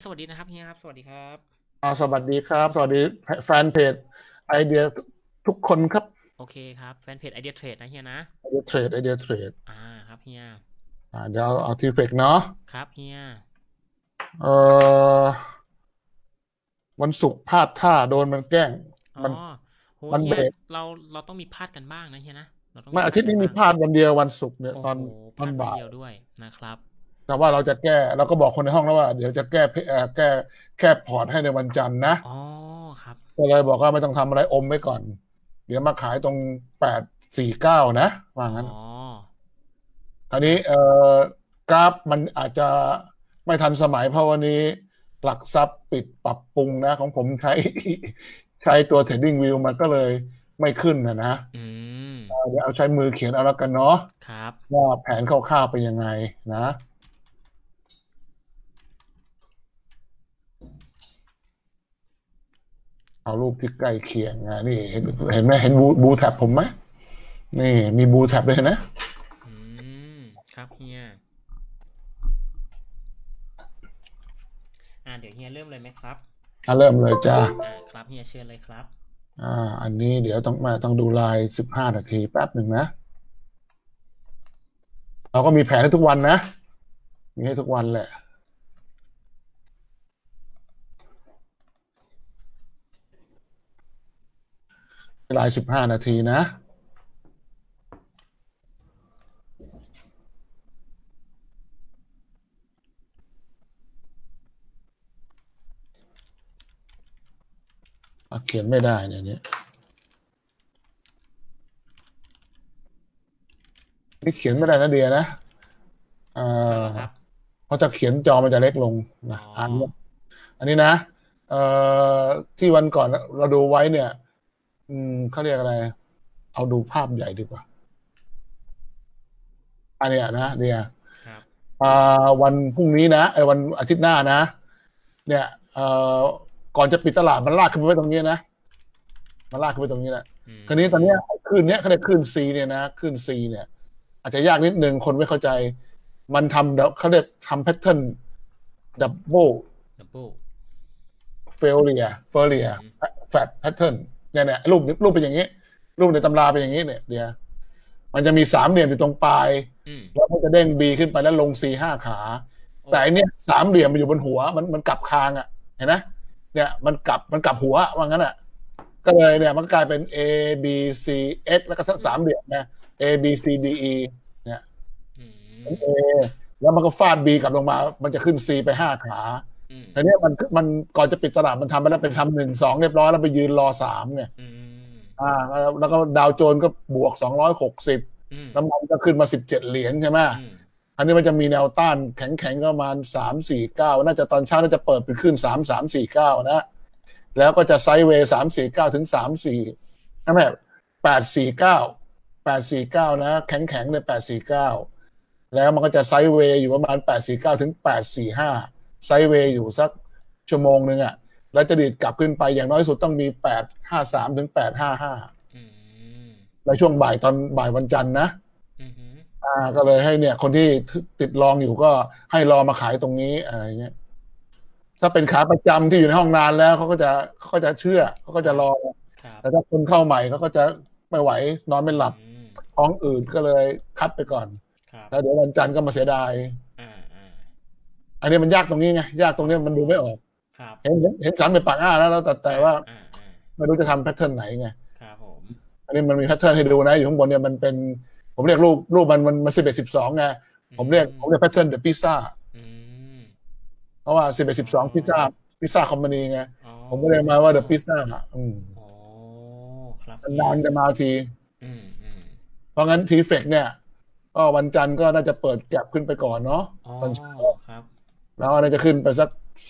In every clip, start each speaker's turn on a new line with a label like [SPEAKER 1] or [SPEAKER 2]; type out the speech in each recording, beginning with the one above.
[SPEAKER 1] สวัสดีนะครับเฮียครับสวัสดีครับ
[SPEAKER 2] สวัสดีครับสวัสดีแฟนเพจไอเดียทุกคนครับ
[SPEAKER 1] โอเคครับแฟนเพจไอเดียเทรดนะเฮียนะ
[SPEAKER 2] ไอเดียเทรด
[SPEAKER 1] อ่าครับเฮีย
[SPEAKER 2] เดี๋ยวเอาทีเฟกเนาะ
[SPEAKER 1] ครับเฮีย
[SPEAKER 2] เอ่อวันศุกร์พลาดท่าโดนมันแกล้ง
[SPEAKER 1] อ๋อ
[SPEAKER 2] มัน
[SPEAKER 1] โหเฮีย
[SPEAKER 2] มันเบรก
[SPEAKER 1] เราเราต้องมีพลาดกันบ้างนะเฮียนะเราต้องมี
[SPEAKER 2] ไม่อาทิตย์นี้มี
[SPEAKER 1] พลาดกันบ้าง
[SPEAKER 2] พลาดวันเดียววันศุกร์เนี่ย
[SPEAKER 1] โอ้โห
[SPEAKER 2] ตอน
[SPEAKER 1] พลาดวัน
[SPEAKER 2] บ่าย
[SPEAKER 1] เดียวด้วยนะครับ
[SPEAKER 2] แต่ว่าเราจะแก้เราก็บอกคนในห้องแล้วว่าเดี๋ยวจะแก้พอร์ตให้ในวันจันทร์นะ
[SPEAKER 1] อ๋อครับ
[SPEAKER 2] ก็เลยบอกว่าไม่ต้องทำอะไรอมไว้ก่อนเดี๋ยวมาขายตรง849นะว่า
[SPEAKER 1] อ๋อ
[SPEAKER 2] งั้น คราวนี้กราฟมันอาจจะไม่ทันสมัยเพราะวันนี้หลักทรัพย์ปิดปรับปรุงนะของผมใช้ใช้ตัว Trading View มันก็เลยไม่ขึ้นนะ
[SPEAKER 1] อืม
[SPEAKER 2] เดี๋ยวเอาใช้มือเขียนเอาแล้วกันเนาะ
[SPEAKER 1] ครับ
[SPEAKER 2] ว่าแผนคร่าวๆเป็นยังไงนะเอารูปที่ใกล้เคียงนี่เห็นไหมเห็นบูแท็บผมไหมนี่มีบูแท็บเลยนะ
[SPEAKER 1] อืมครับเฮียเดี๋ยวเฮียเริ่มเลยไหมครับ
[SPEAKER 2] เริ่มเลยจ้า
[SPEAKER 1] ครับเฮียเชิญเลยครับ
[SPEAKER 2] อันนี้เดี๋ยวต้องดูไลน์15 นาทีแป๊บหนึ่งนะเราก็มีแผนให้ทุกวันนะมีให้ทุกวันแหละเวลา15 นาทีนะเขียนไม่ได้เนี่ยนี่เขียนไม่ได้นะเดียนะเอ่
[SPEAKER 1] เอาละครับ
[SPEAKER 2] อเพราะจะเขียนจอมันจะเล็กลง
[SPEAKER 1] อ๋อ
[SPEAKER 2] นะอันนี้นะเอ่ที่วันก่อนเราดูไว้เนี่ยเขาเรียกอะไรเอาดูภาพใหญ่ดีกว่าอันเนี้ยนะเดีย
[SPEAKER 1] ครับ
[SPEAKER 2] วันพรุ่งนี้นะวันอาทิตย์หน้านะเนี่ยก่อนจะปิดตลาดมันลากขึ้นไปไว้ตรงนี้นะมันลากขึ้นไปตรงนี้แหละ
[SPEAKER 1] อื
[SPEAKER 2] คราวนี้ตอนเนี้
[SPEAKER 1] ม
[SPEAKER 2] ยขึ้นเนี้ยเขาเรียกขึ้นซีเนี่ยนะขึ้นซีเนี่ย อาจจะยากนิดนึงคนไม่เข้าใจมันทำเขาเรียกทำแพทเทิร์นดับเบิล
[SPEAKER 1] ดับเบิล
[SPEAKER 2] เฟลเลีย
[SPEAKER 1] อืม
[SPEAKER 2] แฟตแพทเทิร์นเนี่ยรูปเป็นอย่างนี้รูปในตำราเป็นอย่างนี้เนี่ยเดี๋ยวมันจะมีสามเหลี่ยมอยู่ตรงปลาย
[SPEAKER 1] อืม
[SPEAKER 2] แล้วมันจะเด้งบีขึ้นไปแล้วลงซี5 ขา
[SPEAKER 1] โอ้
[SPEAKER 2] แต่อันเนี้ยสามเหลี่ยมมันอยู่บนหัวมันกลับคางอ่ะเห็นไหมเนี่ยมันกลับหัวว่างั้นอ่ะก็เลยเนี่ยมันกลายเป็น A B C X แล้วก็สามเหลี่ยมนะ A B C D E เนี่ย
[SPEAKER 1] อื
[SPEAKER 2] เป็น
[SPEAKER 1] ม
[SPEAKER 2] เอแล้วมันก็ฟาดบีกลับลงมามันจะขึ้นซีไป5 ขา
[SPEAKER 1] อืม
[SPEAKER 2] แต่เนี้ยมันก่อนจะปิดตลาดมันทำไปแล้วเป็นทำ1-2เรียบร้อยแล้วไปยืนรอ3ไง
[SPEAKER 1] อืม
[SPEAKER 2] แล้วก็ดาวโจนส์ก็บวก260
[SPEAKER 1] อืม
[SPEAKER 2] น้ำมันก็ขึ้นมา17 เหรียญใช่ไหม
[SPEAKER 1] อืม
[SPEAKER 2] อันนี้มันจะมีแนวต้านแข็งก็ประมาณ349น่าจะตอนเช้าน่าจะเปิดเป็นขึ้น3349นะแล้วก็จะไซด์เวย์349ถึง34นั่นแหละ849นะแข็งเลย849แล้วมันก็จะไซด์เวย์อยู่ประมาณ849ถึง845ไซด์เวย์อยู่สักชั่วโมงหนึ่งอ่ะแล้วจะดีดกลับขึ้นไปอย่างน้อยสุดต้องมี853ถึง855
[SPEAKER 1] อืม
[SPEAKER 2] ในช่วงบ่ายตอนบ่ายวันจันทร์นะ
[SPEAKER 1] อืม
[SPEAKER 2] ก็เลยให้เนี่ยคนที่ติดลองอยู่ก็ให้รอมาขายตรงนี้อะไรเงี้ยถ้าเป็นขาประจำที่อยู่ในห้องนานแล้วเขาก็จะเชื่อเขาก็
[SPEAKER 1] ครับ
[SPEAKER 2] จะรอ
[SPEAKER 1] ครับ
[SPEAKER 2] แต่ถ้าคนเข้าใหม่เขาก็จะไม่ไหวนอนไม่หลับ
[SPEAKER 1] อืม
[SPEAKER 2] ท้องอืดก็เลยคัดไปก่อน
[SPEAKER 1] ครับ
[SPEAKER 2] แล้วเดี๋ยววันจันทร์ก็มาเสียดาย
[SPEAKER 1] อ่าอ่า
[SPEAKER 2] อันนี้มันยากตรงนี้ไงยากตรงนี้มันดูไม่ออก
[SPEAKER 1] ครับ
[SPEAKER 2] เห็นสันเป็นปากอ้าแล้วแต่
[SPEAKER 1] อ่า
[SPEAKER 2] ว่า
[SPEAKER 1] อ่าอ่า
[SPEAKER 2] ไม่รู้จะทำแพทเทิร์นไหนไง
[SPEAKER 1] ครับผม
[SPEAKER 2] อันนี้มันมีแพทเทิร์นให้ดูนะอยู่ข้างบนเนี่ยมันเป็นผมเรียกรูปมัน11-12ไง
[SPEAKER 1] อื
[SPEAKER 2] ผมเรียกแพทเทิร์นเดอะพิซซ่า
[SPEAKER 1] อืม
[SPEAKER 2] เพราะว่า
[SPEAKER 1] อ๋
[SPEAKER 2] 11-12
[SPEAKER 1] อ
[SPEAKER 2] พิซซ่าคอมพานีไง
[SPEAKER 1] อ๋อ
[SPEAKER 2] ผมก็เลยมาว่าเดอะพิซซ่าอืม
[SPEAKER 1] อ๋อครับเฮีย
[SPEAKER 2] นานจะมาที
[SPEAKER 1] อืมอืม
[SPEAKER 2] เพราะงั้นทีเฟกเนี่ยก็วันจันทร์ก็น่าจะเปิดแก็บขึ้นไปก่อนเนาะ
[SPEAKER 1] อ๋อ
[SPEAKER 2] ตอนเช้า
[SPEAKER 1] ครับ
[SPEAKER 2] แล้วน่าจะขึ้นไปสัก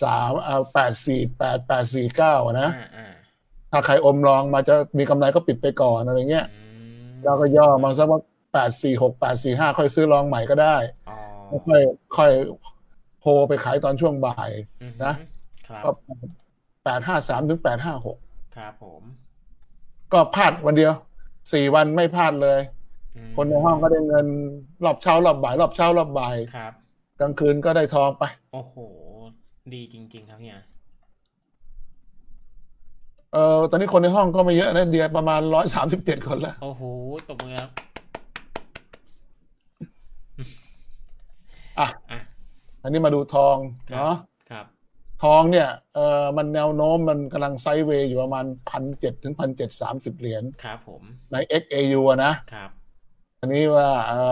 [SPEAKER 2] 848-849นะ
[SPEAKER 1] อ่าอ่า
[SPEAKER 2] ถ้าใครอมลองมาจะมีกำไรก็ปิดไปก่อนอะไรเงี้ย
[SPEAKER 1] อื
[SPEAKER 2] แล้ว
[SPEAKER 1] ม
[SPEAKER 2] ก็ย่อ
[SPEAKER 1] ครับ
[SPEAKER 2] มาสักว่า846-845ค่อยซื้อลองใหม่ก็ได้
[SPEAKER 1] อ๋อ
[SPEAKER 2] ค่อยโฮไปขายตอนช่วงบ่าย
[SPEAKER 1] อื
[SPEAKER 2] นะ
[SPEAKER 1] มครับ
[SPEAKER 2] ก็853-856
[SPEAKER 1] ครับผม
[SPEAKER 2] ก็พลาดวันเดียว4 วันไม่พลาดเลย
[SPEAKER 1] อื
[SPEAKER 2] คนในห้องก็ได้
[SPEAKER 1] ม
[SPEAKER 2] เงินรอบเช้ารอบบ่ายรอบเช้ารอบบ่าย
[SPEAKER 1] ครับ
[SPEAKER 2] กลางคืนก็ได้ทองไป
[SPEAKER 1] โอ้โหดีจริงๆครับเฮีย
[SPEAKER 2] ตอนนี้คนในห้องก็ไม่เยอะนะเดียประมาณ137 คนแล้ว
[SPEAKER 1] โอ้โหตบมือครับ
[SPEAKER 2] อ่ะ
[SPEAKER 1] อ่ะ
[SPEAKER 2] อันนี้มาดูทอง
[SPEAKER 1] ครับ
[SPEAKER 2] เนาะ
[SPEAKER 1] ครับ
[SPEAKER 2] ทองเนี่ยมันแนวโน้มมันกำลังไซด์เวย์อยู่ประมาณ1,700 ถึง1,730 เหรียญ
[SPEAKER 1] ครับผม
[SPEAKER 2] ใน XAU อะนะครับอันนี้ว่า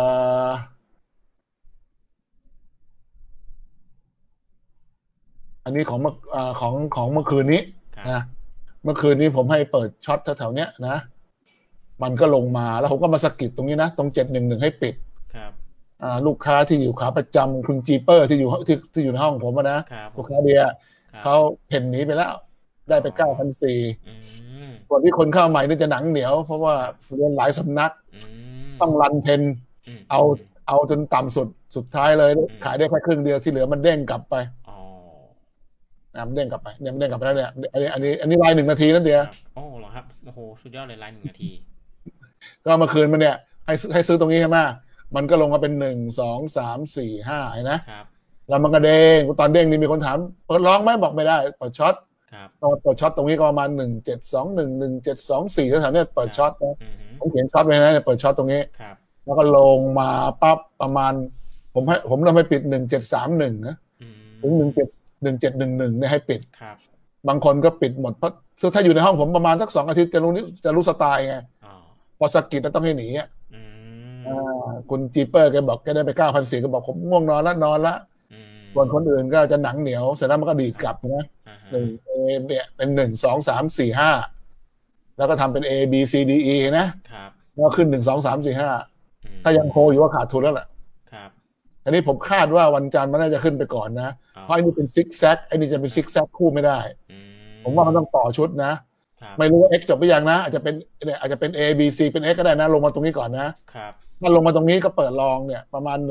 [SPEAKER 2] อันนี้ของเมื่อของเมื่อคืนนี้
[SPEAKER 1] ครับ
[SPEAKER 2] นะเมื่อคืนนี้ผมให้เปิดช็อตแถวๆเนี้ยนะมันก็ลงมาแล้วผมก็มาสะกิดตรงนี้นะตรง711ให้ปิด
[SPEAKER 1] ครับ
[SPEAKER 2] ลูกค้าที่อยู่ขาประจำคุณจีเปอร์ที่อยู่ที่อยู่ในห้องผมนะครับ
[SPEAKER 1] ผม
[SPEAKER 2] ลูกค้าเดีย
[SPEAKER 1] ครับ
[SPEAKER 2] เขาเพ่นหนีไปแล้วได้ไป
[SPEAKER 1] อ๋อ
[SPEAKER 2] 9,400
[SPEAKER 1] อืม
[SPEAKER 2] ส่วนที่คนเข้าใหม่นี่จะหนังเหนียวเพราะว่า
[SPEAKER 1] ครับ
[SPEAKER 2] เรียนหลายสำนัก
[SPEAKER 1] อืม
[SPEAKER 2] ต้องรันเทนเอา
[SPEAKER 1] อืม
[SPEAKER 2] เอาจนต่ำสุดท้ายเลย
[SPEAKER 1] อืม
[SPEAKER 2] ขายได้แค่ครึ่งเดียวที่เหลือมันเด้งกลับไป
[SPEAKER 1] อ๋อ
[SPEAKER 2] มันเด้งกลับไปเนี่ยมันเด้งกลับไปแล้วเนี่ยอันนี้ราย1 นาทีนั่นเดียว
[SPEAKER 1] ครับโอ้เหรอครับโอ้โหสุดยอดเลยไลน์1 นาที
[SPEAKER 2] ก็เมื่อคืนมันเนี่ยให้ซื้อตรงนี้ใช่ไหมมันก็ลงมาเป็น1 2 3 4 5ไอ้นะครับแล้วมันก็เด้งตอนเด้งนี่มีคนถามเปิดร้องไหมบอกไม่ได้เปิดช็อต
[SPEAKER 1] ครับ
[SPEAKER 2] ตอนเปิดช็อตตรงนี้ก็ประมาณ1721 1724แถวๆเนี่ยเปิ
[SPEAKER 1] ครับ
[SPEAKER 2] ดช็อตนะ
[SPEAKER 1] อืม
[SPEAKER 2] ผมเขียนช็อตไว้นะเนี่ยเปิดช็อตตรงนี้
[SPEAKER 1] ครับ
[SPEAKER 2] แล้วก็ลงมาปั๊บประมาณผมทำให้ปิด1731นะ
[SPEAKER 1] อื
[SPEAKER 2] ถึง
[SPEAKER 1] ม
[SPEAKER 2] 1711เนี่ยให้ปิด
[SPEAKER 1] ครับ
[SPEAKER 2] บางคนก็ปิดหมดเพราะถ้าอยู่ในห้องผมประมาณสัก2 อาทิตย์จะรู้สไตล์ไง
[SPEAKER 1] อ๋อ
[SPEAKER 2] พอสะกิดแล้วต้องให้หนีอ่ะ
[SPEAKER 1] อื
[SPEAKER 2] อ่
[SPEAKER 1] ม
[SPEAKER 2] คุณจีเปอร์แกบอกแกได้ไป9,400ก็บอกผมง่วงนอนแล้วนอนละ
[SPEAKER 1] อื
[SPEAKER 2] ส่วนคน
[SPEAKER 1] ม
[SPEAKER 2] อื่นก็จะหนังเหนียวเสร็จแล้วมันก็ดีด
[SPEAKER 1] ครับ
[SPEAKER 2] กลับนะ
[SPEAKER 1] อ่าฮะ
[SPEAKER 2] หนึ่งเนี่ยเป็น1 2 3 4 5แล้วก็ทำเป็น A B C D E นะครับแล้วขึ้น1 2 3 4 5
[SPEAKER 1] อื
[SPEAKER 2] ถ้ายังโฮอยู่
[SPEAKER 1] ม
[SPEAKER 2] ก็ขาดทุนแล้วแหละ
[SPEAKER 1] ครับ
[SPEAKER 2] อันนี้ผมคาดว่าวันจันทร์มันน่าจะขึ้นไปก่อนนะ
[SPEAKER 1] อ๋อ
[SPEAKER 2] เพราะอันนี้เป็นซิกแซกไอ้นี่จะเป็น
[SPEAKER 1] ครับ
[SPEAKER 2] ซิกแซกคู่ไม่ได้
[SPEAKER 1] อื
[SPEAKER 2] ผมว่ามัน
[SPEAKER 1] ม
[SPEAKER 2] ต้องต่อชุดนะ
[SPEAKER 1] ครับ
[SPEAKER 2] ไม่รู้ว่า X จบไปยังนะอาจจะเป็นเนี่ยอาจจะเป็น A B C เป็น X ก็ได้นะลงมาตรงนี้ก่อนนะ
[SPEAKER 1] ครับ
[SPEAKER 2] ถ้าลงมาตรงนี้ก็เปิดลองเนี่ยประมาณ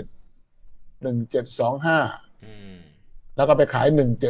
[SPEAKER 2] 172725
[SPEAKER 1] อืม
[SPEAKER 2] แล้วก็ไปขาย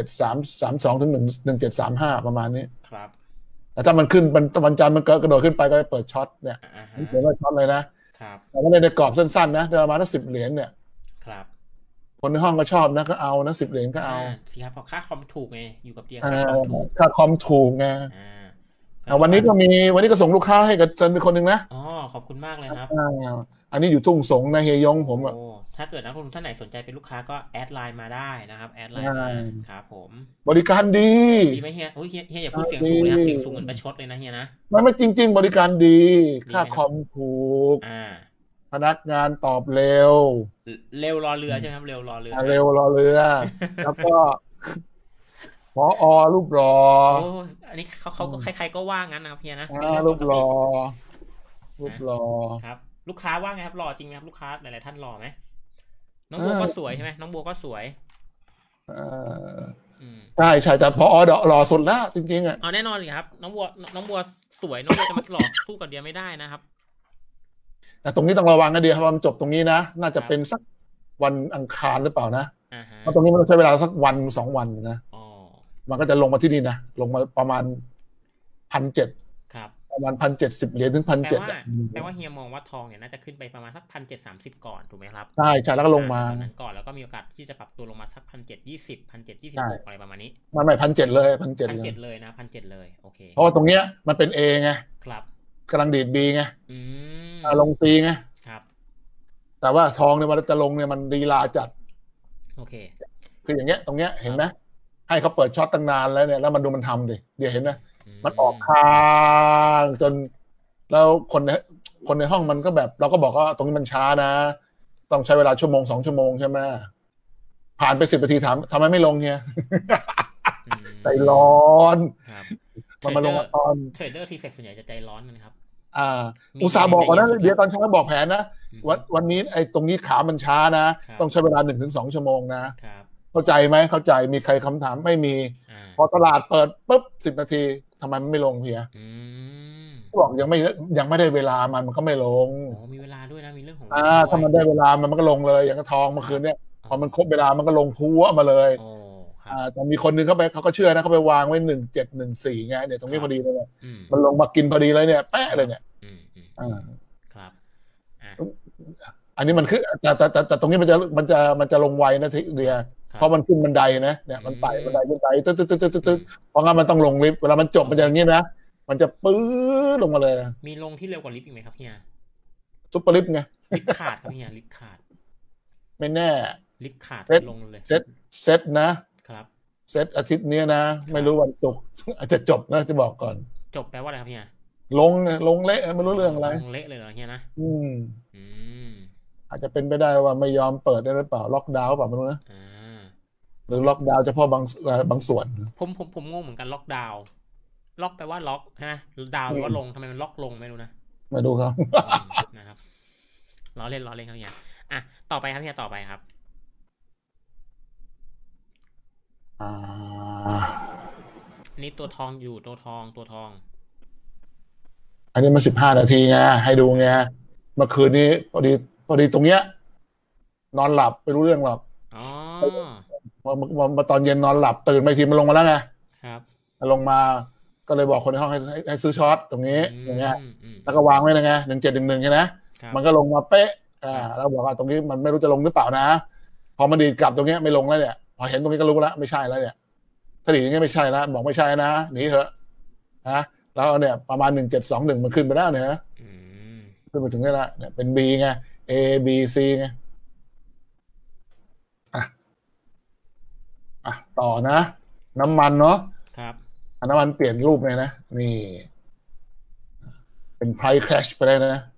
[SPEAKER 2] 1732ถึง1735ประมาณนี้
[SPEAKER 1] ครับ
[SPEAKER 2] แต่ถ้ามันขึ้นวันจันทร์มันกระโดดขึ้นไปก็ไปเปิดช็อตเนี่ย
[SPEAKER 1] อ่าฮะ
[SPEAKER 2] นี่เขียนว่าช็อตเลยนะครับแต่ว่าในกรอบสั้นๆนะเดินประมาณสัก10 เหรียญเนี่ย
[SPEAKER 1] ครับ
[SPEAKER 2] คนในห้องก็ชอบนะก็เอานะ10 เหรียญก็
[SPEAKER 1] อ่า
[SPEAKER 2] เอา
[SPEAKER 1] สิครับเพราะค่าคอมถูกไงอยู่กับเตีย
[SPEAKER 2] อ่า
[SPEAKER 1] ค่าคอมถูก
[SPEAKER 2] ค่าคอมถูกไง
[SPEAKER 1] อ่าก็ลูกค้า
[SPEAKER 2] วันนี้ก็ส่งลูกค้าให้กับเจนเป็นคนหนึ่งนะ
[SPEAKER 1] อ๋อขอบคุณมากเลยครับ
[SPEAKER 2] อันนี้อยู่ทุ่งสงนะเฮยงผม
[SPEAKER 1] โอ้
[SPEAKER 2] อ่ะ
[SPEAKER 1] ถ้าเกิดนักลงทุนท่านไหนสนใจเป็นลูกค้าก็แอดไลน์มาได้นะครับแอดไล
[SPEAKER 2] อ่
[SPEAKER 1] น์มา
[SPEAKER 2] า
[SPEAKER 1] ครับผม
[SPEAKER 2] บริการดี
[SPEAKER 1] ดีไหมเฮียโอ้ยเฮียอย่าพูดเสียง
[SPEAKER 2] ดี
[SPEAKER 1] สูงเลยครับเสียงสูงเหมือนประชดเลยนะเฮียนะ
[SPEAKER 2] ไม่จริงๆบริการดีค่า
[SPEAKER 1] ดีไหมครับ
[SPEAKER 2] คอมถูก
[SPEAKER 1] อ่า
[SPEAKER 2] พนักงานตอบเร็ว
[SPEAKER 1] เร็วรอเรือใช่ไหมครับเร็วรอเรือนะ
[SPEAKER 2] เร็วรอเรือแล้วก็ผอรูปรอ
[SPEAKER 1] โอ้อันนี้เขาก็ใครๆก็ว่างั้นนะครับเฮียนะเป็นเรื่อง
[SPEAKER 2] รูปรอ
[SPEAKER 1] ปกติ
[SPEAKER 2] รูป
[SPEAKER 1] นะ
[SPEAKER 2] รอ
[SPEAKER 1] ครับลูกค้าว่าไงครับหล่อจริงไหมครับลูกค้าหลายๆท่านหล่อไหมน้องบัวก็ส
[SPEAKER 2] เออ
[SPEAKER 1] วยใช่ไหมน้องบัวก็สวย
[SPEAKER 2] เออ
[SPEAKER 1] อืม
[SPEAKER 2] ใช่แต่ผอหล่อสุดแล้วจริงๆอ่ะ
[SPEAKER 1] เอาแน่นอนเลยครับน้องบัวสวยน้องบัวจะมาหล่อสู้กับเดียไม่ได้นะครับ
[SPEAKER 2] แต่ตรงนี้ต้องระวังนะเดียวครับมันจบตรงนี้นะน่า
[SPEAKER 1] ครับ
[SPEAKER 2] จะเป็นสักวันอังคารหรือเปล่านะ
[SPEAKER 1] อ่าฮะ
[SPEAKER 2] เพราะตรงนี้มันต้องใช้เวลาสักวัน2 วันนะ
[SPEAKER 1] อ๋อ
[SPEAKER 2] มันก็จะลงมาที่นี่นะลงมาประมาณ1,700
[SPEAKER 1] ครับ
[SPEAKER 2] ประมาณ1,070 เหรียญถึงพัน
[SPEAKER 1] แปลว่า
[SPEAKER 2] เจ็ดอ่ะ
[SPEAKER 1] แปลว่าเฮียมองว่าทองเนี่ยน่าจะขึ้นไปประมาณสัก1730ก่อนถูกไหมครับ
[SPEAKER 2] ใช่แล้วก็ลงมา
[SPEAKER 1] ตอนนั้นก่อนแล้วก็มีโอกาสที่จะปรับตัวลงมาสัก17201726อะ
[SPEAKER 2] ใช่
[SPEAKER 1] ไรประมาณนี้
[SPEAKER 2] ไม่1,700เลยพันเจ็ด
[SPEAKER 1] พัน
[SPEAKER 2] เลย
[SPEAKER 1] เจ็ดเลยนะ1,700เลยโอเค
[SPEAKER 2] เพราะว่าตรงเนี้ยมันเป็น A ไง
[SPEAKER 1] ครับ
[SPEAKER 2] กำลังดีด B ไง
[SPEAKER 1] อืม
[SPEAKER 2] ลง C ไง
[SPEAKER 1] ครับ
[SPEAKER 2] แต่ว่าทองเนี่ยมันจะลงเนี่ยมันดีลาจัด
[SPEAKER 1] โอเค
[SPEAKER 2] คืออย่างเงี้ยตรงเนี้ย
[SPEAKER 1] ค
[SPEAKER 2] เห็น
[SPEAKER 1] รับ
[SPEAKER 2] ไหมให้เขาเปิดช็อตตั้งนานแล้วเนี่ยแล้วมันดูมันทำดิเดี๋ยวเห็นไหม
[SPEAKER 1] อื
[SPEAKER 2] มันออก
[SPEAKER 1] ม
[SPEAKER 2] ข้างจนแล้วคนในห้องมันก็แบบเราก็บอกว่าตรงนี้มันช้านะต้องใช้เวลาชั่วโมง2 ชั่วโมงใช่ไหมผ่านไป10 นาทีถามทำไมไม่ลงเฮีย
[SPEAKER 1] อื
[SPEAKER 2] ใจร้
[SPEAKER 1] ม
[SPEAKER 2] อน
[SPEAKER 1] ครับเท
[SPEAKER 2] มันมาล
[SPEAKER 1] รดเดอร์
[SPEAKER 2] งมาตอน
[SPEAKER 1] ทีเฟกส่วนใหญ่จะใจร้อนกันนะครับ
[SPEAKER 2] อ่า
[SPEAKER 1] มี
[SPEAKER 2] อุตสาห์
[SPEAKER 1] มีใครใจ
[SPEAKER 2] บอกก่อนนะ
[SPEAKER 1] เย็นสุดครับ
[SPEAKER 2] เดี๋ยวตอนเช้าบอกแผนนะ
[SPEAKER 1] อื
[SPEAKER 2] วันนี้ไอ้ตรงนี้ขามันช้านะ
[SPEAKER 1] ครับ
[SPEAKER 2] ต้องใช้เวลา1 ถึง 2 ชั่วโมงนะ
[SPEAKER 1] ครับ
[SPEAKER 2] เข้าใจไหมเข้าใจมีใครคำถามไม่มี
[SPEAKER 1] อ่า
[SPEAKER 2] พอตลาดเปิดปุ๊บ10 นาทีทำไมมันไม่ลงเพีย
[SPEAKER 1] อืม
[SPEAKER 2] บอกยังไม่ได้เวลามันก็ไม่ลง
[SPEAKER 1] โอ้มีเวลาด้วยนะมีเรื่องของเวลาด้วย
[SPEAKER 2] ถ้ามันได้เวลามันก็ลงเลยอย่างกระทองเมื่
[SPEAKER 1] ครับ
[SPEAKER 2] อคืนเนี่ย
[SPEAKER 1] อ๋อ
[SPEAKER 2] พอมันครบเวลามันก็ลงพัวมาเลย
[SPEAKER 1] โอ้ครับ
[SPEAKER 2] แต่มีคนนึงเขาก็เชื่อนะเขาไปวางไว้1714ไงเนี่ยตรงนี้
[SPEAKER 1] ครับ
[SPEAKER 2] พอดีเลยเนี่ย
[SPEAKER 1] อืม
[SPEAKER 2] มันลงมากินพอดีเลยเนี่ยแป๊ะ
[SPEAKER 1] ครับ
[SPEAKER 2] เลยเนี่ยอ่า
[SPEAKER 1] ครับอ่า
[SPEAKER 2] อันนี้มันคือแต่ตรงนี้มันจะลงไวนะทีเดีย
[SPEAKER 1] ค
[SPEAKER 2] เพราะมันขึ้นบันไดนะเนี่ยมันไต่บันไดขึ้นไปตึ๊ดเพราะงั้นมันต้องลงลิฟต์เวลามันจบมันจะอย่างนี้นะมันจะปื้อลงมาเลย
[SPEAKER 1] มีลงที่เร็วกว่าลิฟต์อีกไหมครับเฮีย
[SPEAKER 2] ซุปเปอร์ลิฟต์ไง
[SPEAKER 1] ลิฟต์ขาดครับเฮียลิฟต์ขาด
[SPEAKER 2] ไม่แน่
[SPEAKER 1] ลิฟต์ขาดลงเลย
[SPEAKER 2] เซตนะครับเซตอาทิตย์นี้นะไม่รู้วันศุกร์อาจจะจบนะจะบอกก่อน
[SPEAKER 1] จบแปลว่าอะไรครับเฮีย
[SPEAKER 2] ลงเละไม่รู้เรื่องอะไร
[SPEAKER 1] ลงเละเลยเหรอเฮียนะ
[SPEAKER 2] อาจจะเป็นไปได้ว่าไม่ยอมเปิดได้หรือเปล่าล็อกดาวน์เปล่าไม่รู้นะหรือล็อกดาวน์เฉพาะบางส่วน
[SPEAKER 1] ผมงงเหมือนกันล็อกดาวน์ล็อกแปลว่าล็อกใช่ไหมดาวน์แปลว่าลงทำไมมันล็อกลงไม่รู้นะ
[SPEAKER 2] ไม่ดูครับ
[SPEAKER 1] นะครับล้อเล่นครับเฮียอ่ะต่อไปครับเฮียต่อไปครับนี่ตัวทองอยู่ตัวทอง
[SPEAKER 2] อันนี้มัน15 นาทีไงให้ดูไงเมื่อคืนนี้พอดีตรงเนี้ยนอนหลับไม่รู้เรื่องหรอกมาตอนเย็นนอนหลับตื่นไปทีมันลงมาแล้วไง
[SPEAKER 1] ครับ
[SPEAKER 2] ลงมาก็เลยบอกคนในห้องให้ซื้อช็อตตรงนี้อย่างเงี้ยแล้วก็วางไว้นะไง1711ใช่ไหมมันก็ลงมาเป๊ะแล้วบอกว่าตรงนี้มันไม่รู้จะลงหรือเปล่านะพอมันดีดกลับตรงนี้ไม่ลงแล้วเนี่ยพอเห็นตรงนี้ก็รู้แล้วไม่ใช่แล้วเนี่ยถ้าดีอย่างเงี้ยไม่ใช่นะบอกไม่ใช่นะหนีเถอะนะแล้วเนี่ยประมาณ1721มันขึ้นไปแล้วเนี่ยขึ้นไปถึงนี่ละเนี่ยเป็น B ไง A B C ไงต่อนะน้ำมันเนาะ
[SPEAKER 1] ครับ
[SPEAKER 2] น้ำมันเปลี่ยนรูปเลยนะนี่เป็น price crash ไปเลยนะ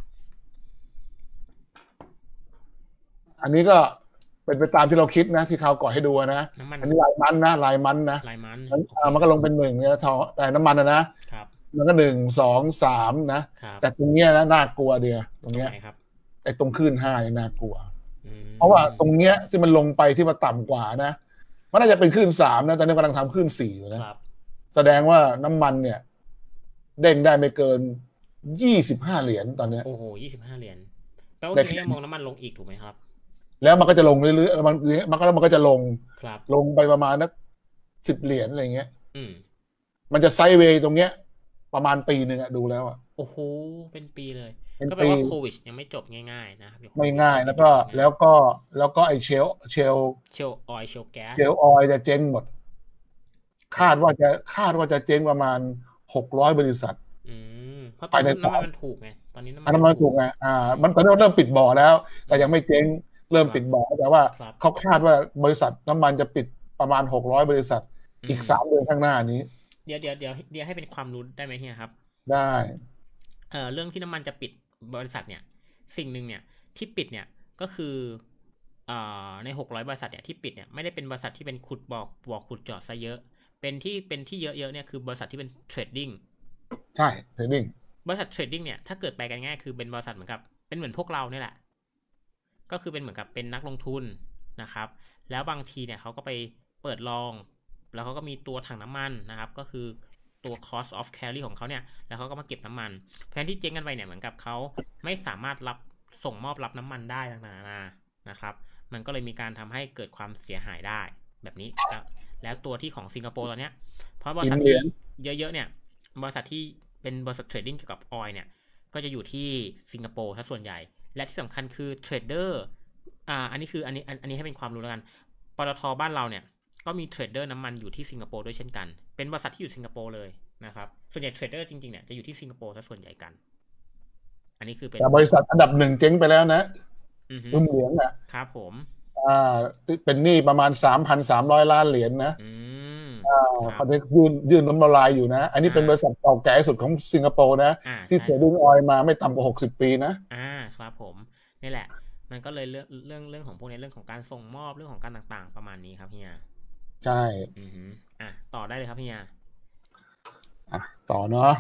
[SPEAKER 2] อันนี้ก็เป็นไปตามที่เราคิดนะที่เขาก่อให้ดูนะอันนี้ลายมันนะมันก็ลงเป็น1เนี่ยแต่น้ำมัน
[SPEAKER 1] นะครับ
[SPEAKER 2] มันก็1 2 3นะแต่ตรงเนี้ยนะน่ากลัวเดียวตรงเนี้ยไอ้ตรงคลื่น5เนี่ยน่ากลัวเพราะว่าตรงเนี้ยที่มันลงไปที่มันต่ำกว่านะมันน่าจะเป็นคลื่น3นะตอนนี้กำลังทำคลื่น4อยู่นะแสดงว่าน้ำมันเนี่ยเด้งได้ไม่เกิน25 เหรียญตอนนี้
[SPEAKER 1] โอ้โห25 เหรียญแปลว่าทีนี้มองน้ำมันลงอีกถูกไหมครับ
[SPEAKER 2] แล้วมันก็จะลงเรื่อยๆมันก็จะลงไปประมาณนัก10 เหรียญอะไรเงี้ยมันจะไซด์เวย์ตรงเนี้ยประมาณปีนึงดูแล้ว
[SPEAKER 1] โอ้โหเป็นปีเลยก็แปลว่าโควิดยังไม่จบง่ายๆนะ
[SPEAKER 2] ไม่ง่ายแล้วก็ไอเชล
[SPEAKER 1] ออยล์เชลแก๊ส
[SPEAKER 2] จะเจ๊งหมดคาดว่าจะเจ๊งประมาณ600 บริษัท
[SPEAKER 1] เพราะตอนนี้น้ำมันถูกไงตอนนี้
[SPEAKER 2] น้ำมันถูกไงมันตอนนี้เริ่มปิดบ่อแล้วแต่ยังไม่เจ๊งเริ่มปิดบ่อแต่ว่าเขาคาดว่าบริษัทน้ำมันจะปิดประมาณ600 บริษัทอีก3 เดือนข้างหน้านี้
[SPEAKER 1] เดี๋ยวให้เป็นความรู้ได้ไหมเฮียครับ
[SPEAKER 2] ได้
[SPEAKER 1] เรื่องที่น้ำมันจะปิดบริษัทเนี่ยสิ่งหนึ่งเนี่ยที่ปิดเนี่ยก็คือใน600 บริษัทเนี่ยที่ปิดเนี่ยไม่ได้เป็นบริษัทที่เป็นขุดบ่อขุดเจาะซะเยอะเป็นที่เยอะๆเนี่ยคือบริษัทที่เป็นเทรดดิ้ง
[SPEAKER 2] ใช่เทรดดิ้ง
[SPEAKER 1] บริษัทเทรดดิ้งเนี่ยถ้าเกิดไปกันง่ายคือเป็นบริษัทเหมือนกับเป็นเหมือนพวกเราเนี่ยแหละก็คือเป็นเหมือนกับเป็นนักลงทุนนะครับแล้วบางทีเนี่ยเขาก็ไปเปิดลองแล้วเขาก็มีตัวถังน้ำมันนะครับก็คือตัว cost of carry ของเขาเนี่ยแล้วเขาก็มาเก็บน้ำมันแทนที่เจ๊งกันไปเนี่ยเหมือนกับเขาไม่สามารถส่งมอบรับน้ำมันได้ต่างๆนะครับมันก็เลยมีการทำให้เกิดความเสียหายได้แบบนี้แล้วตัวที่ของสิงคโปร์ตอนเนี้ยเพราะบริษัทที่เยอะๆเนี่ยบริษัทที่เป็นบริษัทเทรดดิ้งเกี่ยวกับออยล์เนี่ยก็จะอยู่ที่สิงคโปร์ถ้าส่วนใหญ่และที่สำคัญคือเทรดเดอร์อันนี้ให้เป็นความรู้แล้วกันปตท.บ้านเราเนี่ยก็มีเทรดเดอร์น้ำมันอยู่ที่สิงคโปร์ด้วยเช่นกันเป็นบริษัทที่อยู่สิงคโปร์เลยนะครับส่วนใหญ่เทรดเดอร์จริงๆเนี่ยจะอยู่ที่สิงคโปร์ซะส่วนใหญ่กันอันนี้คือเป็น
[SPEAKER 2] บริษัทอันดับ1เจ๊งไปแล้วนะเหรียญ
[SPEAKER 1] ครับผม
[SPEAKER 2] เป็นหนี้ประมาณ 3,300 ล้านเหรียญนะเขาได้ยื่นน้ำละลายอยู่นะอันนี้เป็นบริษัทเก่าแก่สุดของสิงคโปร์นะที่เทรดดิ้งออยล์มาไม่ต่ำกว่า60 ปีนะครับ
[SPEAKER 1] ผมนี่แหละมันก็เลยเรื่องของพวกนี้เรื่องของการส่งมอบเรื่องของการต่างๆประมาณนี้ครับเฮีย
[SPEAKER 2] ใช่
[SPEAKER 1] ต่อได้เลยครับเฮีย
[SPEAKER 2] ต่อเนาะ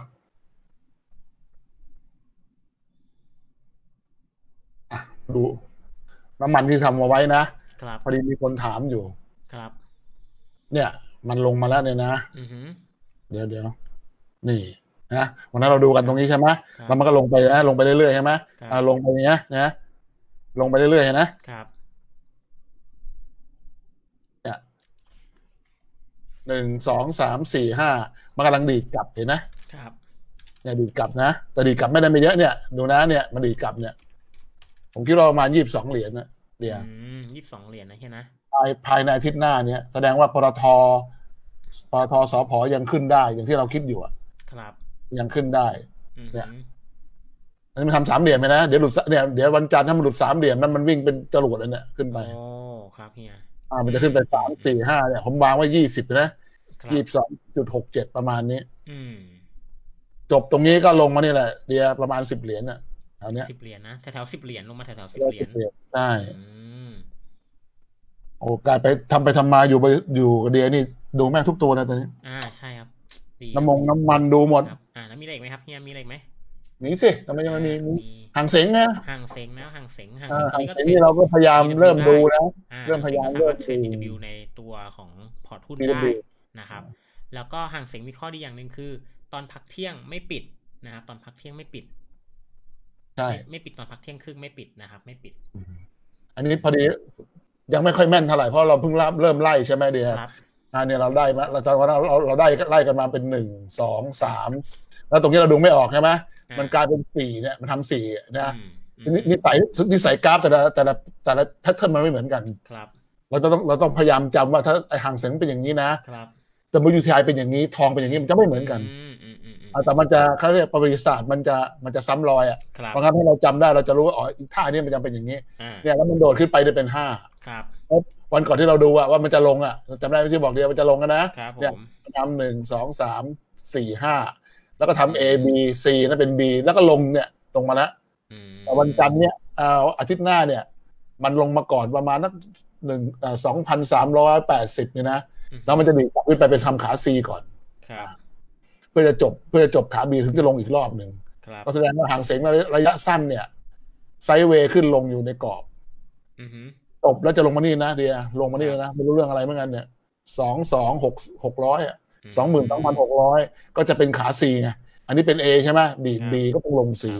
[SPEAKER 2] ดูน้ำมันที่ทำมาไว้นะพอดีมีคนถามอยู่
[SPEAKER 1] ครับ
[SPEAKER 2] เนี่ยมันลงมาแล้วเนี่ยนะเดี๋ยวนี่นะวันนั้นเราดูกันตรงนี้ใช่ไหมแล้วมันก็ลงไปนะลงไปเรื่อยๆใช่ไหมลงไปเนี้ยนะลงไปเรื่อยๆนะครับเนี่ย1 2 3 4 5มันกำลังดีดกลับเห็นนะครับเนี่ยดีดกลับนะแต่ดีดกลับไม่ได้ไม่เยอะเนี่ยดูนะเนี่ยมันดีดกลับเนี่ยผมคิดว่าประมาณ22 เหรียญนะเดี๋ยว
[SPEAKER 1] 22 เหรียญนะเฮียนะ
[SPEAKER 2] ภายในอาทิตย์หน้าเนี้ยแสดงว่าปตทสผยังขึ้นได้อย่างที่เราคิดอยู่อะ
[SPEAKER 1] ครับ
[SPEAKER 2] ยังขึ้นได้
[SPEAKER 1] อือ
[SPEAKER 2] เนี่ย
[SPEAKER 1] หือ
[SPEAKER 2] อันนี้มันทำสามเหลี่ยมไหมนะเดี๋ยวหลุดเนี่ยเดี๋ยววันจันทร์ถ้ามันหลุดสามเหลี่ยมนั้นมันวิ่งเป็นจรวดเลยเนี่ยขึ้นไป
[SPEAKER 1] โอ้ครับเฮีย
[SPEAKER 2] มันจะขึ้นไป3 4 5เนี่ยผมวางไว้20นะ
[SPEAKER 1] ครับ
[SPEAKER 2] 22.67ประมาณนี้
[SPEAKER 1] อืม
[SPEAKER 2] จบตรงนี้ก็ลงมานี่แหละเดียวประมาณ10 เหรียญน่ะแถวเนี้ย
[SPEAKER 1] 10 เหรียญนะแถว10 เหรียญลงมาแถวสิบเหรียญ
[SPEAKER 2] 10 เหรียญใช่
[SPEAKER 1] อืม
[SPEAKER 2] โอ้กลายไปทำมาอยู่กับเดียนี่ดูแม่งทุกตัวนะตอนนี้
[SPEAKER 1] ใช่ครับดีครับ
[SPEAKER 2] น้ำมันดูหมด
[SPEAKER 1] ครับแล้วมีอะไรอีกไหมครับเฮียมีอะไรอีกไหม
[SPEAKER 2] มีสิทำไมยังไม่มี
[SPEAKER 1] มี
[SPEAKER 2] หางเซ็งนะ
[SPEAKER 1] ห่างเซ็งนะห่างเซ็งตอน
[SPEAKER 2] หาง
[SPEAKER 1] นี้ก็เทรด
[SPEAKER 2] เซ็งนี่เราก็พยายามเริ่
[SPEAKER 1] BW ได้
[SPEAKER 2] มดูแล้วเริ่ม
[SPEAKER 1] ห่างเซ็ง
[SPEAKER 2] พยายาม
[SPEAKER 1] ก็สามารถเทรด BW ในตัวของพอร์ตหุ้นได้
[SPEAKER 2] BW
[SPEAKER 1] นะครับแล้วก็ห่างเซ็งมีข้อดีอย่างหนึ่งคือตอนพักเที่ยงไม่ปิดนะครับตอนพักเที่ยงไม่ปิด
[SPEAKER 2] ใช่
[SPEAKER 1] ไม่ปิดตอนพักเที่ยงครึ่งไม่ปิดนะครับไม่ปิด
[SPEAKER 2] อันนี้พอดียังไม่ค่อยแม่นเท่าไหร่เพราะเราเพิ่งเริ่มไล่ใช่ไหมเดีย
[SPEAKER 1] ครับ
[SPEAKER 2] เนี่ยเราได้มาเราจะว่าเราได้ไล่กันมาเป็น1 2 3แล้วตรงนี้เราดูไม่ออกใช่ไหมมันกลายเป็น4เนี่ยมันทำ4นะนิสัยกราฟแต่ละแพทเทิร์นมันไม่เหมือนกัน
[SPEAKER 1] ครับ
[SPEAKER 2] เราต้องพยายามจำว่าถ้าไอ้ห่างเสียงเป็นอย่างนี้นะครับแต่ WTI เป็นอย่างนี้ทองเป็นอย่างนี้มันจะไม่เหมือนกันแต่มันจะเขาเรียกประวัติศาสตร์มันจะซ้ำรอยเพราะงั้นถ้าเราจำได้เราจะรู้ว่าอีกท่านี้มันจะเป็นอย่างนี้เนี่ยแล้วมันโดดขึ้นไปได้เป็น5
[SPEAKER 1] ครับ
[SPEAKER 2] วันก่อนที่เราดูว่ามันจะลงจำได้ที่บอกเดียวมันจะลงกันนะ
[SPEAKER 1] เนี่ย
[SPEAKER 2] ทำ1 2 3 4 5แล้วก็ทำ A B C นั่นเป็น B แล้วก็ลงเนี่ยลงมาแล้วแต่วันจันทร์เนี่ยอาทิตย์หน้าเนี่ยมันลงมาก่อนประมาณนัก2,380เนี่ยนะแล้วมันจะดีขึ้นไปเป็นทำขา C ก่อนเพื่อจะจบขา B ถึงจะลงอีกรอบหนึ่งก็แสดงว่าห่างเสียงระยะสั้นเนี่ยไซด์เวย์ขึ้นลงอยู่ในกรอบจบแล้วจะลงมานี่นะเดียลงมานี่นะไม่รู้เรื่องอะไรเหมือนกันเนี่ย600 22,600ก็จะเป็นขา C ไงอันนี้เป็น A ใช่ไหมB ก็ต้องลง C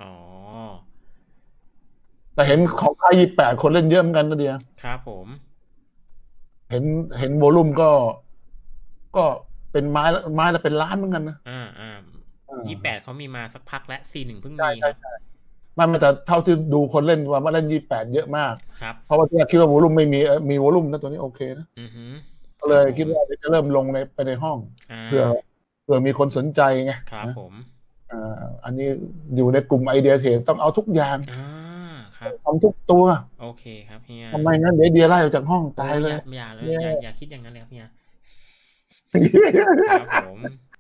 [SPEAKER 2] แต่เห็นของค่าย28คนเล่นเยอะเหมือนกันนะเดีย
[SPEAKER 1] ครับผม
[SPEAKER 2] เห็นโวลุ่มก็เป็นไม้ละเป็นล้านเหมือนกันนะ
[SPEAKER 1] 28เขามีมาสักพักแล้ว41เพิ่งมีครับ
[SPEAKER 2] มันแต่เท่าที่ดูคนเล่นว่าเล่น28เยอะมาก
[SPEAKER 1] ครับ
[SPEAKER 2] เพราะว่าคิดว่าโวลุ่มไม่มีโวลุ่มนะตัวนี้โอเคนะก็เลยคิดว่าจะเริ่มลงไปในห้องเพื่อมีคนสนใจไง
[SPEAKER 1] ครับผม
[SPEAKER 2] อันนี้อยู่ในกลุ่มไอเดียเทรดต้องเอาทุกอย่างทำทุกตัว
[SPEAKER 1] โอเคครับเฮีย
[SPEAKER 2] ทำไมงั้นเดี๋ยวเดียไล่ออกจากห้องตายเลย
[SPEAKER 1] อย่าคิดอย่างนั้นเลยครับเฮียครับผม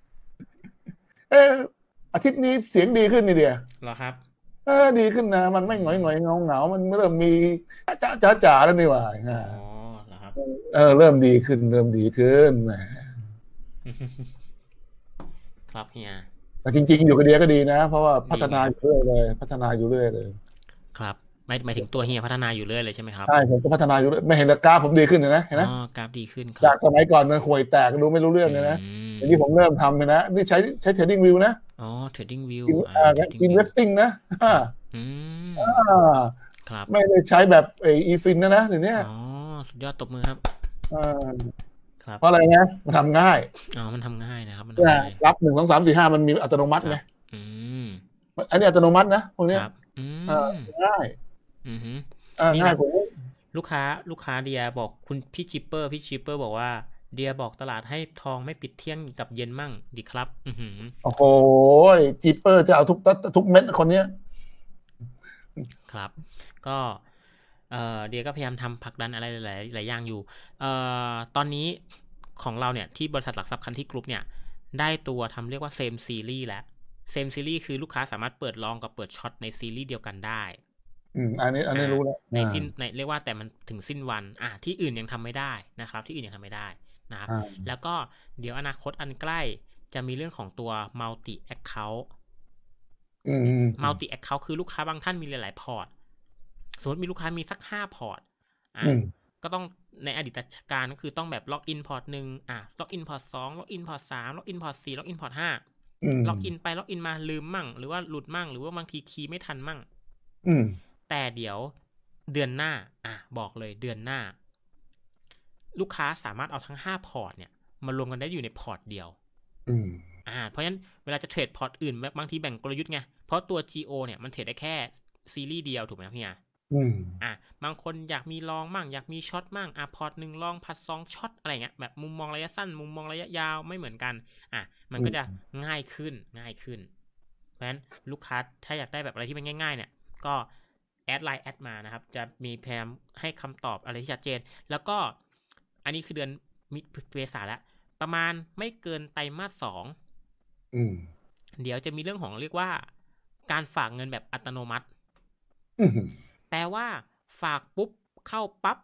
[SPEAKER 2] อาทิตย์นี้เสียงดีขึ้นนี่เดีย
[SPEAKER 1] เหรอครับ
[SPEAKER 2] ดีขึ้นนะมันไม่หงอยเงามันเริ่มมีจ๋าแล้วนี่หว่า
[SPEAKER 1] เหรอครับ
[SPEAKER 2] เริ่มดีขึ้นแหม
[SPEAKER 1] ครับเฮีย
[SPEAKER 2] แต่จริงๆอยู่กับเดียก็ดีนะเพราะว่าพัฒนาอยู่เรื่อยเลย
[SPEAKER 1] ครับหมายถึงตัวเฮียพัฒนาอยู่เรื่อยเลยใช่ไหมครับ
[SPEAKER 2] ใช่ผมก็พัฒนาอยู่ไม่เห็นกราฟผมดีขึ้นเลยนะเห็นไหม
[SPEAKER 1] กราฟดีขึ้น
[SPEAKER 2] จากสมัยก่อนมันห่วยแตกดูไม่รู้เรื่องเลยนะทีนี้ผมเริ่มทำเลยนะนี่ใช้ Trading View นะ
[SPEAKER 1] Trading View
[SPEAKER 2] Investing นะครับไม่ได้ใช้แบบeFin นะเดี๋ยวนี้
[SPEAKER 1] สุดยอดตบมือครับ
[SPEAKER 2] เพราะอะไรนะมันทำง่าย
[SPEAKER 1] มันทำง่ายนะครับมัน
[SPEAKER 2] รับ1 2 3 4 5มันมีอัตโนมัติไงอันนี้อัตโนมัตินะพวกนี้ง่ายง่ายกว่า
[SPEAKER 1] ลูกค้าเดียบอกคุณพี่ชิปเปอร์บอกว่าเดียบอกตลาดให้ทองไม่ปิดเที่ยงกับเย็นมั่งดีครับ
[SPEAKER 2] โอ้โหชิปเปอร์จะเอาทุกเม็ดคนเนี้ย
[SPEAKER 1] ครับก็เดียก็พยายามทำผลักดันอะไรหลายอย่างอยู่ตอนนี้ของเราเนี่ยที่บริษัทหลักทรัพย์คันที่กรุ๊ปเนี่ยได้ตัวทำเรียกว่าเซมซีรีส์แล้วเซมซีรีส์คือลูกค้าสามารถเปิดลองกับเปิดช็อตในซีรีส์เดียวกันได้
[SPEAKER 2] อันนี้รู้แล้ว
[SPEAKER 1] ในเรียกว่าแต่มันถึงสิ้นวันที่อื่นยังทำไม่ได้นะครับที่อื่นยังทำไม่ได้นะครับแล้วก็เดี๋ยวอนาคตอันใกล้จะมีเรื่องของตัว multi account multi account คือลูกค้าบางท่านมีหลายๆพอร์ตสมมติมีลูกค้ามีสัก5พอร์ตก็ต้องในอดีตการก็คือต้องแบบล็อกอินพอร์ต1ล็อกอินพอร์ต2ล็อกอินพอร์ต3ล็อกอินพอร์ต4ล็อกอินพอร์ต5ล็อกอินไปล็อกอินมาลืมมั่งหรือว่าหลุดมั่งหรือว่าบางทีคีย์ไม่ทันมั่งแต่เดี๋ยวเดือนหน้าบอกเลยเดือนหน้าลูกค้าสามารถเอาทั้ง5พอร์ตเนี่ยมารวมกันได้อยู่ในพอร์ตเดียวเพราะฉะนั้นเวลาจะเทรดพอร์ตอื่นบางทีแบ่งกลยุทธ์ไงเพราะตัว GO เนี่ยมันเทรดได้แค่ซีรีส์เดียวถูกไหมครับพี่
[SPEAKER 2] อืม
[SPEAKER 1] บางคนอยากมีลองมั่งอยากมีช็อตมั่งพอร์ตหนึ่งลองพัดสองช็อตอะไรเงี้ยแบบมุมมองระยะสั้นมุมมองระยะยาวไม่เหมือนกันมันก็จะง่ายขึ้นเพราะฉะนั้นลูกค้าถ้าอยากได้แบบอะไรที่มันง่ายๆเนี่ยก็แอดไลน์แอดมานะครับจะมีพยายามให้คำตอบอะไรที่ชัดเจนแล้วก็อันนี้คือเดือนเมษาแล้วประมาณไม่เกินไตรมาส 2เดี๋ยวจะมีเรื่องของเรียกว่าการฝากเงินแบบอัตโนมัติแปลว่าฝากปุ๊บเข้าปั๊บ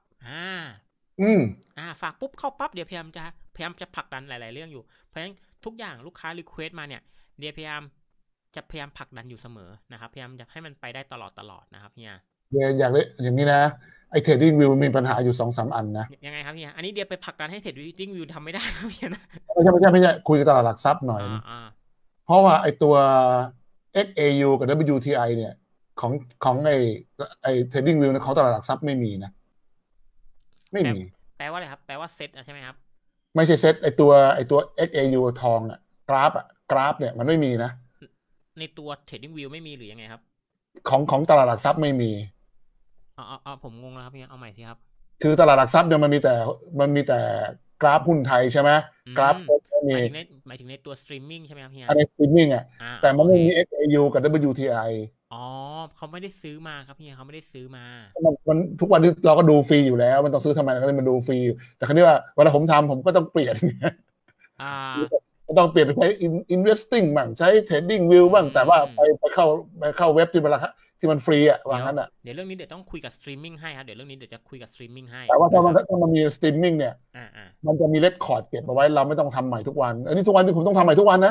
[SPEAKER 1] ฝากปุ๊บเข้าปั๊บเดี๋ยวพยายามจะผลักดันหลายๆเรื่องอยู่เพราะฉะนั้นทุกอย่างลูกค้ารีเควสมาเนี่ยเดี๋ยวพยายามผลักดันอยู่เสมอนะครับพยายามจะให้มันไปได้ตลอดนะครับเฮีย
[SPEAKER 2] อย่างนี้นะไอ้ Trading View มีปัญหาอยู่ 2-3 อันนะ
[SPEAKER 1] ยังไงครับเฮียอันนี้เดี๋ยวไปผลักดันให้ Trading View ทำไม่ได้ครับเฮียนะ
[SPEAKER 2] ไม่ใช่คุยกับตลาดหลักทรัพย์หน่อยเพราะว่าไอ้ตัว XAU กับ WTI เนี่ยของไอ้ Trading View ของตลาดหลักทรัพย์ไม่มีนะไม่มี
[SPEAKER 1] แปลว่าอะไรครับแปลว่าเซ็ตใช่ไหมครับ
[SPEAKER 2] ไม่ใช่เซ็ตไอ้ตัว XAU ทองกราฟเนี่ยมันไม่มีนะ
[SPEAKER 1] ในตัว Trading View ไม่มีหรือยังไงครับ
[SPEAKER 2] ของตลาดหลักทรัพย์ไม่มี
[SPEAKER 1] ผมงงแล้วครับพี่เอาใหม่ทีครับ
[SPEAKER 2] คือตลาดหลักทรัพย์เนี่ยมันมีแต่กราฟหุ้นไทยใช่ไหมกราฟ
[SPEAKER 1] หมายถึงในตัวสตรีมมิ่งใช่ไหมครับพี่
[SPEAKER 2] ในสตรีมมิ่งแต่มันไม่มี XAU กับ WTI
[SPEAKER 1] เขาไม่ได้ซื้อมาครับพี่เขาไม่ได้ซื้อมา
[SPEAKER 2] มันทุกวันที่เราก็ดูฟรีอยู่แล้วมันต้องซื้อทำไมก็เลยมันดูฟรีแต่ครั้นี้ว่าเวลาผมทำผมก็ต้องเปลี่ยนก็ต้องเปลี่ยนไปใช้ investing บ้างใช้ trading view บ้างแต่ว่าไปเข้าเว็บที่มันฟรีว่างั้น
[SPEAKER 1] เดี๋ยวเรื่องนี้เดี๋ยวต้องคุยกับสตรีมมิ่งให้ครับเดี๋ยวเรื่องนี้เดี๋ยวจะคุยกับสตรีมมิ่งให้
[SPEAKER 2] แต่ว่าถ้ามันมีสตรีมมิ่งเนี่ยมันจะมีเรคคอร์ดเก็บเอาไว้เราไม่ต้องทำใหม่ทุกวันอันนี้ทุกวันที่ผมต้องทำใหม่ทุกวันนะ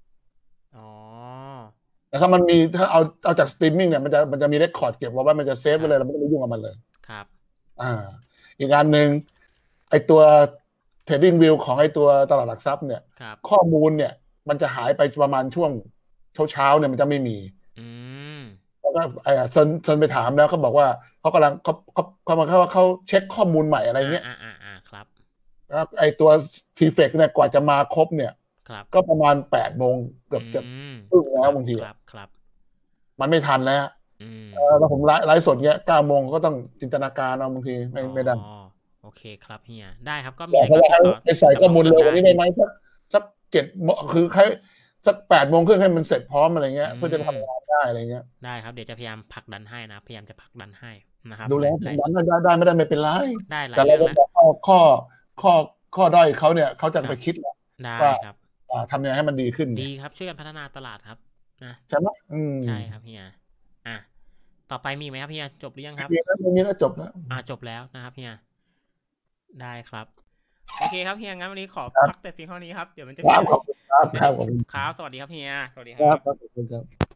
[SPEAKER 2] แต่ถ้ามันมีถ้าเอาจากสตรีมมิ่งเนี่ยมันจะมีเรคคอร์ดเก็บไว้มันจะเซฟไว้เลยเราไม่ต้องไปยุ่งกับมันเลย
[SPEAKER 1] ครับ
[SPEAKER 2] อีกงานหนึ่งไอตัว trading view ของไอตัวตลาดหลักทรัพย์เนี่ยข้อมูลเนี่ยมันจะหายไปประมาณช่วงเช้าเนี่ยมันจะไม่มีแล้วก็เซินไปถามแล้วเขาบอกว่าเขากำลังเขาเช็คข้อมูลใหม่อะไรเงี้ย
[SPEAKER 1] ครับ
[SPEAKER 2] แล้วไอตัวทีเฟกเนี่ยกว่าจะมาครบเนี่ยก็ประมาณ8 โมงเกือบจะครึ่งแล้วบางที
[SPEAKER 1] ครับ
[SPEAKER 2] มันไม่ทันแล้วแล้วผมไลฟ์สดเงี้ย9 โมงก็ต้องจินตนาการเอาบางทีไม่ได้
[SPEAKER 1] โอเคครับเฮียได้ครับก็มีอะไร
[SPEAKER 2] ก็ไปใส่ข้อมูลเลยวันนี้ได้ไหมสัก7 โมงคือสัก8 โมงครึ่งให้มันเสร็จพร้อมอะไรเงี้ยเพื่อจะทำงานได้อะไรเงี้ย
[SPEAKER 1] ได้ครับเดี๋ยวจะพยายามผลักดันให้นะพยายามจะผลักดันให้นะครับ
[SPEAKER 2] ดูแลดันได้ไม่เป็นไร
[SPEAKER 1] ได้
[SPEAKER 2] แต่เราข้อด้อยเขาเนี่ยเขาจะไปคิด
[SPEAKER 1] ว่า
[SPEAKER 2] ทำยังไงให้มันดีขึ้น
[SPEAKER 1] ดีครับช่วยกันพัฒนาตลาดครับนะ
[SPEAKER 2] ใช่ไหม
[SPEAKER 1] ใช่ครับเฮียต่อไปมีไหมครับเฮียจบหรือยังครับ
[SPEAKER 2] มีแล้วจบแล้ว
[SPEAKER 1] จบแล้วนะครับเฮียได้ครับโอเคครับเฮียงั้นวันนี้ขอพักแต่เพียงเท่านี้ครับเดี๋ยวมันจะ
[SPEAKER 2] ครับสวัสดีครับ
[SPEAKER 1] เฮียสวัสดีครับ
[SPEAKER 2] ครับ